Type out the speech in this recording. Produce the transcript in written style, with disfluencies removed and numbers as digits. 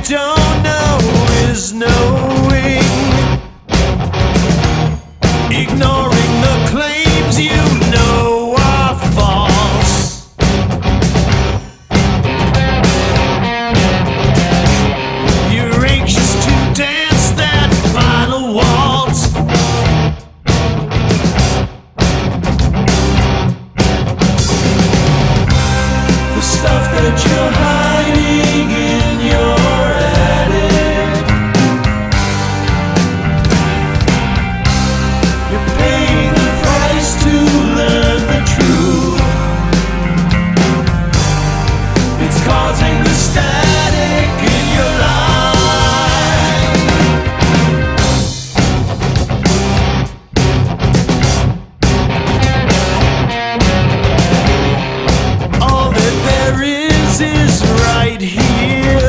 don't know is knowing. Ignoring the claims you know are false. You're anxious to dance that final waltz. The stuff that you're hiding in your attic, you're paying the price to learn the truth. It's causing the static in your life. All that there is right here.